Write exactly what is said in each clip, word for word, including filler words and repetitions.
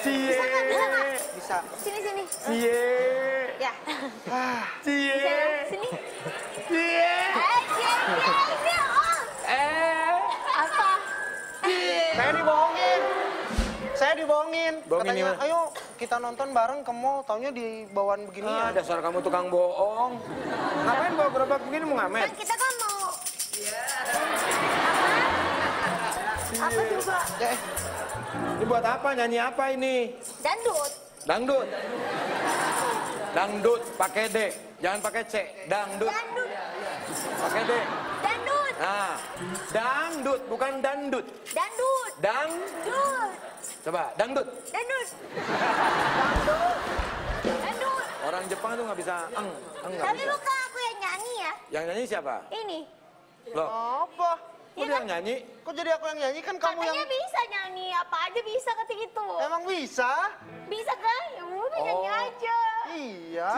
Cie. Bisa nggak? Bisa nggak? Bisa. Sini, sini. Cie. Ya. Cie. Bisa nggak? Sini. Cie. Eh, cie, cie, cie. Oh. Eh. Apa? Saya dibohongin. Saya dibohongin. Bohongin Katanya, gimana? ayo kita nonton bareng ke mall. Taunya di bawaan begini Ah, ya. dasar kamu tukang bohong. Ngapain bawa gerobak begini mau ngamen? Kan kita kan mau... Apa? Apa coba? Ya, eh. Ini buat apa? Nyanyi apa ini? Dangdut. Dangdut. Dangdut pakai D, jangan pakai C. Dangdut. Dangdut. Pakai D. Dangdut. Nah, dangdut bukan dandut. Dangdut. Dang. Dangdut. Coba dangdut. Dangdut. Dangdut. Dangdut. Orang Jepang tuh nggak bisa eng, eng nggak Tapi bisa. bukan aku yang nyanyi ya. Yang nyanyi siapa? Ini. Loh, Apa? kok dia yang nyanyi? Kok jadi aku yang nyanyi? Kan kamu Katanya yang... bisa nyanyi. Apa aja bisa kata gitu. Emang bisa? Bisa kan? Ya udah nyanyi Oh. aja. Iya.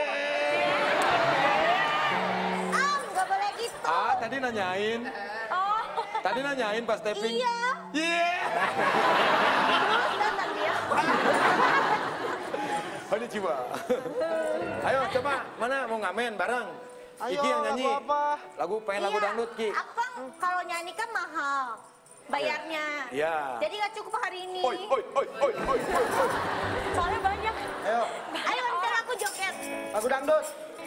Ah, nggak boleh gitu. Ah, tadi nanyain. Oh. Tadi nanyain pas taping. Iya. Iya. Terus datang dia. Aduh coba. Ayo coba, mana mau ngamen bareng? Ayo, Iki yang nyanyi. lagu apa? Lagu pengen lagu Iya. dangdut Ki. Aku kan kalau nyanyi kan mahal bayarnya. Iya. Jadi nggak cukup hari ini. Oi, oi, oi, oi, oi, oi, oi. Soalnya banyak. Ayo, Ayo ntar aku joget. lagu dangdut.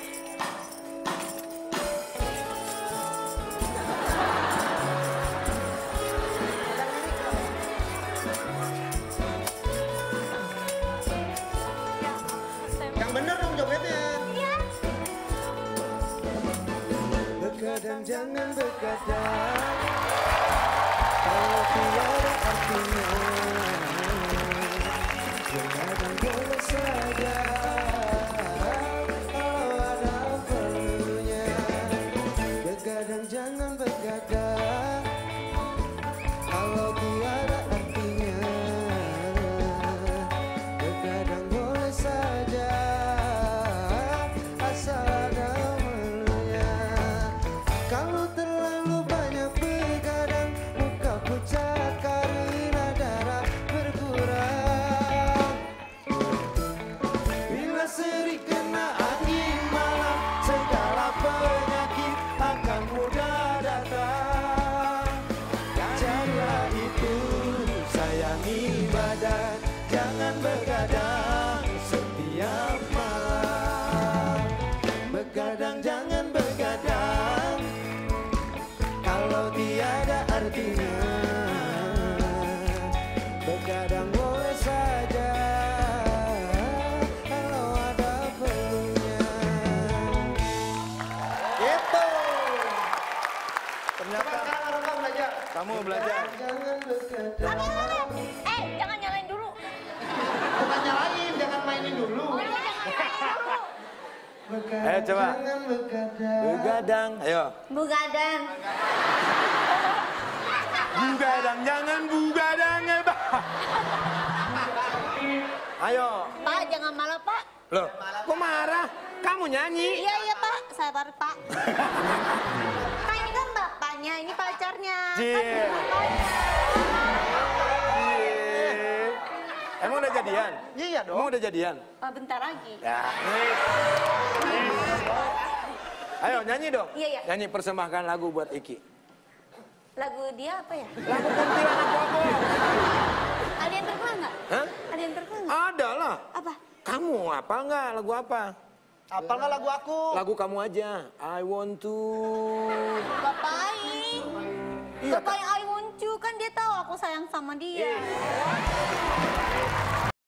Yang bener dong jogetnya. Iya. Begadang jangan begadang, kalau tiada artinya. Begadang boleh saja, kalau ada perlunya. Begadang jangan begadang, kalau tiada artinya. Begadang boleh saja, asal ada perlunya. Kalau terlalu banyak begadang, muka pucat karena darah berkurang. Bila sering kena angin malam, segala penyakit akan mudah datang. Jadilah itu, sayangi badan, jangan begadang setiap malam. Begadang jangan begadang, kalau tiada artinya. Begadang boleh saja, kalau ada perlunya. Gitu. Ternyata Coba sekarang Aroma belajar. kamu belajar. Jangan begadang. Eh, jangan nyalain dulu. Bukan nyalain, jangan mainin dulu. Oh, jangan nyalain dulu. Begadang Ayo, coba. jangan begadang. Begadang, ayo. Bugadang. Bugadang, jangan bugadang ya, Pak. Ayo. Pak, jangan malah, Pak. Loh, kok marah? Kamu nyanyi. Iya, iya, Pak. Saya tarik, Pak. Pak, ini kan bapaknya, ini pacarnya. Cie. Kan bapaknya. Cie. Emang udah jadian? Iya dong. Emang udah jadian? Oh, bentar lagi. Ya. Ayo nyanyi dong. Iya, iya. Nyanyi persembahkan lagu buat Iki. Lagu dia apa ya? Lagu kuntilanak bobo. Ada yang terkenal nggak? Hah? Ada yang terkenal nggak? Ada lah. Apa? Kamu apa nggak lagu apa? Apal nggak lagu aku? Lagu kamu aja. I want to. Bapak Aing. Iya, Bapak yang I want you, kan dia tahu aku sayang sama dia.